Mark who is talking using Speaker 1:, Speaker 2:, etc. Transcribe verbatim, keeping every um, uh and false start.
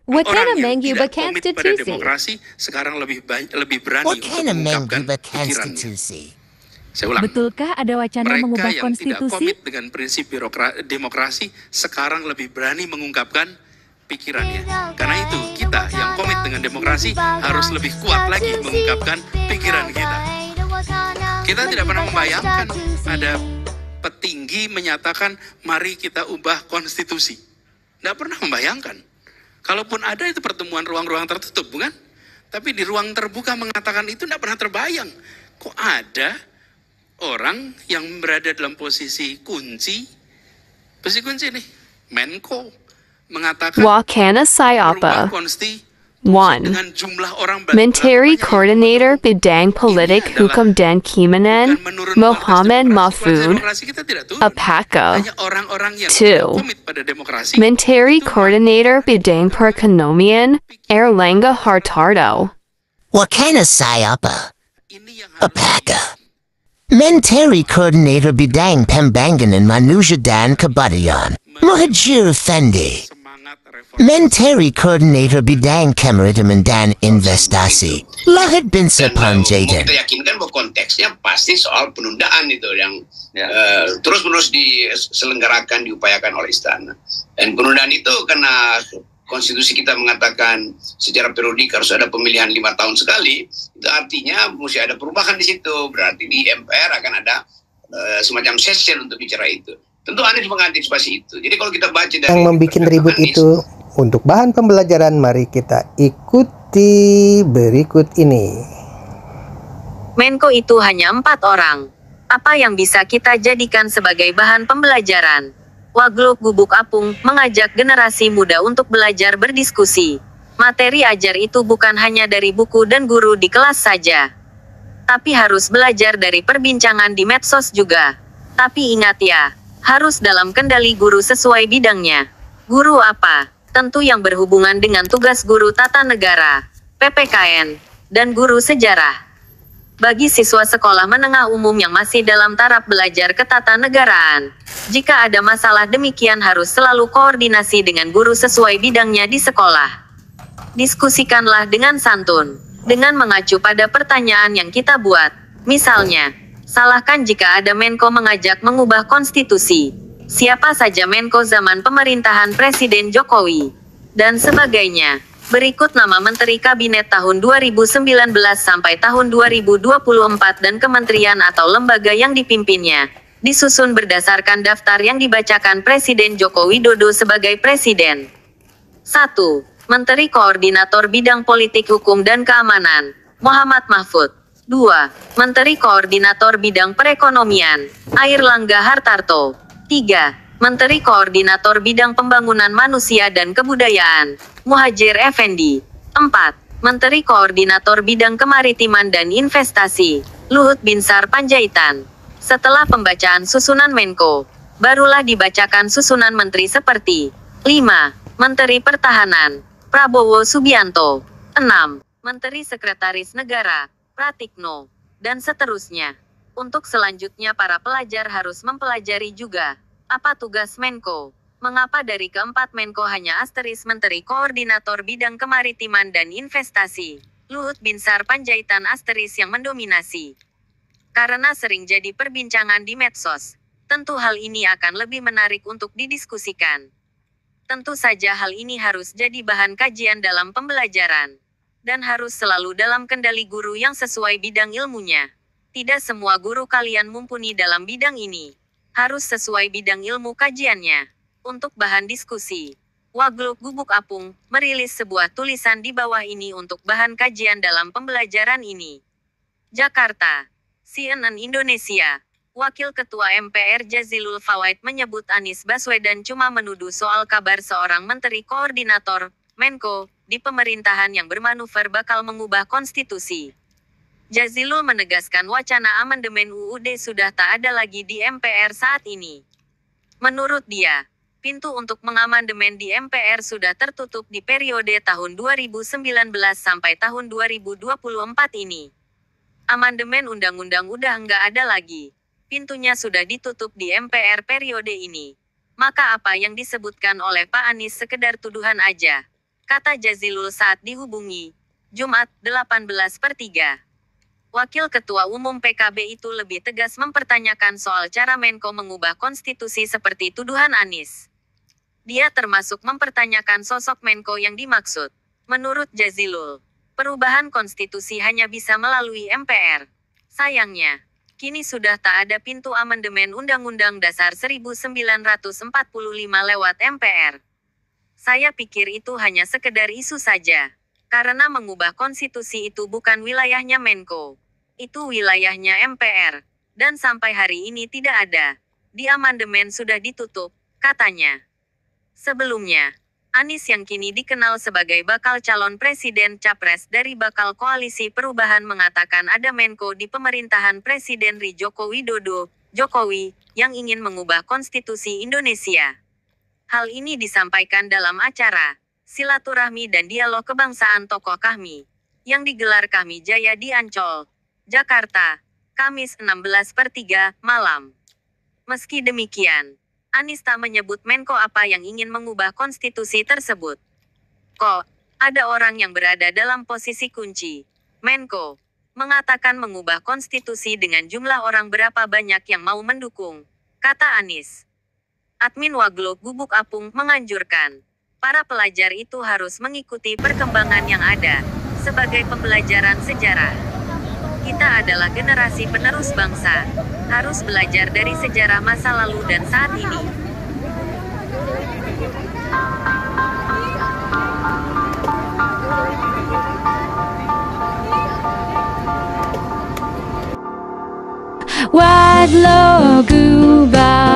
Speaker 1: What kind
Speaker 2: Orang
Speaker 1: of
Speaker 2: yang
Speaker 1: Menguba
Speaker 2: tidak komit pada
Speaker 1: Constitution?
Speaker 2: demokrasi sekarang lebih banyak, lebih berani
Speaker 3: What
Speaker 2: untuk
Speaker 3: kind of
Speaker 2: mengungkapkan
Speaker 3: Menguba
Speaker 2: pikirannya.
Speaker 3: Constitution?
Speaker 2: Saya ulang.
Speaker 1: Betulkah ada wacana
Speaker 2: Mereka
Speaker 1: mengubah
Speaker 2: yang tidak
Speaker 1: konstitusi?
Speaker 2: komit dengan prinsip birokra- demokrasi sekarang lebih berani mengungkapkan pikirannya. Karena itu kita yang komit dengan demokrasi harus lebih kuat lagi mengungkapkan pikiran kita. Kita tidak pernah membayangkan ada petinggi menyatakan mari kita ubah konstitusi. Tidak pernah membayangkan. Kalaupun ada itu pertemuan ruang-ruang tertutup, bukan? Tapi di ruang terbuka mengatakan itu tidak pernah terbayang. Kok ada orang yang berada dalam posisi kunci, posisi kunci nih, Menko, mengatakan
Speaker 4: Wakana
Speaker 2: merubah
Speaker 4: Sayapa.
Speaker 2: konstitusi
Speaker 4: one.
Speaker 2: dengan jumlah orang
Speaker 4: Menteri
Speaker 2: banyak
Speaker 4: Coordinator Bidang Politik
Speaker 2: adalah
Speaker 4: Hukum dan Kimanan,
Speaker 2: bukan menurunkan
Speaker 4: Mohammed
Speaker 2: demokrasi.
Speaker 4: Mahfud,
Speaker 2: Demokrasi kita tidak turun.
Speaker 4: Apaka.
Speaker 2: Hanya orang-orang yang
Speaker 4: Two.
Speaker 2: komit pada demokrasi.
Speaker 4: Menteri
Speaker 2: itu
Speaker 4: Coordinator Bidang Perekonomian, Erlangga Hartarto.
Speaker 3: Wakana Sayapa?
Speaker 2: ini yang harus
Speaker 3: Apaka. Menteri Coordinator Bidang Pembangunan Manusia dan Kebudayaan, Muhajir Effendi.
Speaker 2: semangat reformasi.
Speaker 3: Menteri Coordinator Bidang Kemaritiman dan Investasi, Luhut bin
Speaker 5: Dan uh, mau
Speaker 3: Sarpanjaitan.
Speaker 5: kita yakinkan bahwa konteksnya pasti soal penundaan itu yang
Speaker 6: Ya.
Speaker 5: uh, terus-menerus diselenggarakan, diupayakan oleh istana. Dan penundaan itu karena konstitusi kita mengatakan secara periodik harus ada pemilihan lima tahun sekali, itu artinya mesti ada perubahan di situ. Berarti di M P R akan ada uh, semacam session untuk bicara itu. Tentu Anies mengantisipasi itu. Jadi kalau kita baca dari
Speaker 7: Yang membuat ribut
Speaker 5: Anies,
Speaker 7: itu untuk bahan pembelajaran, mari kita ikuti berikut ini.
Speaker 8: Menko itu hanya empat orang. Apa yang bisa kita jadikan sebagai bahan pembelajaran? Wagub Gubuk Apung mengajak generasi muda untuk belajar berdiskusi. Materi ajar itu bukan hanya dari buku dan guru di kelas saja, tapi harus belajar dari perbincangan di medsos juga. Tapi ingat ya, harus dalam kendali guru sesuai bidangnya. Guru apa? Tentu yang berhubungan dengan tugas guru tata negara, P P K N, dan guru sejarah. Bagi siswa sekolah menengah umum yang masih dalam taraf belajar ketatanegaraan, jika ada masalah demikian harus selalu koordinasi dengan guru sesuai bidangnya di sekolah. Diskusikanlah dengan santun, dengan mengacu pada pertanyaan yang kita buat. Misalnya, salahkan jika ada Menko mengajak mengubah konstitusi. Siapa saja Menko zaman pemerintahan Presiden Jokowi, dan sebagainya. Berikut nama Menteri Kabinet tahun dua ribu sembilan belas sampai tahun dua ribu dua puluh empat dan kementerian atau lembaga yang dipimpinnya. Disusun berdasarkan daftar yang dibacakan Presiden Joko Widodo sebagai Presiden. satu. Menteri Koordinator Bidang Politik Hukum dan Keamanan, Muhammad Mahfud. dua. Menteri Koordinator Bidang Perekonomian, Airlangga Hartarto. tiga. Menteri Koordinator Bidang Pembangunan Manusia dan Kebudayaan, Muhajir Effendi. empat. Menteri Koordinator Bidang Kemaritiman dan Investasi, Luhut bin Sarpanjaitan. Setelah pembacaan susunan Menko, barulah dibacakan susunan menteri seperti lima. Menteri Pertahanan, Prabowo Subianto. enam. Menteri Sekretaris Negara, Pratikno. Dan seterusnya. Untuk selanjutnya para pelajar harus mempelajari juga. Apa tugas Menko? Mengapa dari keempat Menko hanya asteris Menteri Koordinator Bidang Kemaritiman dan Investasi, Luhut bin Sarpanjaitan asteris yang mendominasi? Karena sering jadi perbincangan di medsos. Tentu hal ini akan lebih menarik untuk didiskusikan. Tentu saja hal ini harus jadi bahan kajian dalam pembelajaran. Dan harus selalu dalam kendali guru yang sesuai bidang ilmunya. Tidak semua guru kalian mumpuni dalam bidang ini. Harus sesuai bidang ilmu kajiannya. Untuk bahan diskusi, Wagub Gubuk Apung merilis sebuah tulisan di bawah ini untuk bahan kajian dalam pembelajaran ini. Jakarta, C N N Indonesia. Wakil Ketua M P R Jazilul Fawait menyebut Anies Baswedan cuma menuduh soal kabar seorang Menteri Koordinator, Menko, di pemerintahan yang bermanuver bakal mengubah konstitusi. Jazilul menegaskan wacana amandemen U U D sudah tak ada lagi di M P R saat ini. Menurut dia, pintu untuk mengamandemen di M P R sudah tertutup di periode tahun dua ribu sembilan belas sampai tahun dua ribu dua puluh empat ini. Amandemen undang-undang udah nggak ada lagi. Pintunya sudah ditutup di M P R periode ini. Maka apa yang disebutkan oleh Pak Anies sekedar tuduhan aja. kata Jazilul saat dihubungi. Jumat, delapan belas per tiga. Wakil Ketua Umum P K B itu lebih tegas mempertanyakan soal cara Menko mengubah konstitusi seperti tuduhan Anies. Dia termasuk mempertanyakan sosok Menko yang dimaksud. Menurut Jazilul, perubahan konstitusi hanya bisa melalui M P R. Sayangnya, kini sudah tak ada pintu amandemen Undang-Undang Dasar seribu sembilan ratus empat puluh lima lewat M P R. Saya pikir itu hanya sekedar isu saja. Karena mengubah konstitusi itu bukan wilayahnya Menko. Itu wilayahnya M P R. Dan sampai hari ini tidak ada. Di amandemen sudah ditutup, katanya. Sebelumnya, Anies yang kini dikenal sebagai bakal calon presiden capres dari bakal koalisi perubahan mengatakan ada Menko di pemerintahan Presiden R I Joko Widodo, Jokowi, yang ingin mengubah konstitusi Indonesia. Hal ini disampaikan dalam acara Silaturahmi dan Dialog Kebangsaan Tokoh Kahmi, yang digelar Kahmi Jaya di Ancol, Jakarta, Kamis enam belas per tiga, malam. Meski demikian, Anies tak menyebut Menko apa yang ingin mengubah konstitusi tersebut. Kok, ada orang yang berada dalam posisi kunci. Menko mengatakan mengubah konstitusi dengan jumlah orang berapa banyak yang mau mendukung, kata Anies. Admin Waglok Gubuk Apung menganjurkan para pelajar itu harus mengikuti perkembangan yang ada sebagai pembelajaran sejarah. Kita adalah generasi penerus bangsa, harus belajar dari sejarah masa lalu dan saat ini.
Speaker 1: Wadlo Gubak